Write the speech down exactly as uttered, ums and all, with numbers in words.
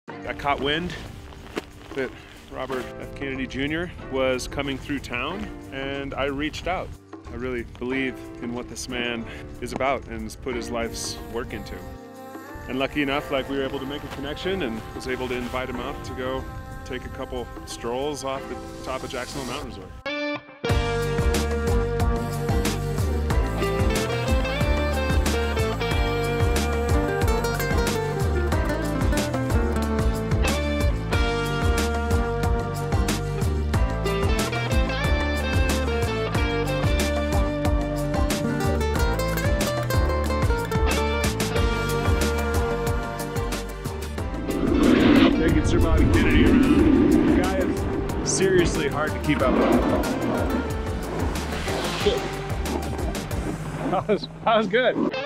I caught wind that Robert F. Kennedy Junior was coming through town, and I reached out. I really believe in what this man is about and has put his life's work into. And lucky enough, like we were able to make a connection and was able to invite him out to go take a couple strolls off the top of Jacksonville Mountain Resort. Taking Robert Kennedy around. The guy is seriously hard to keep up with. That was, that was good.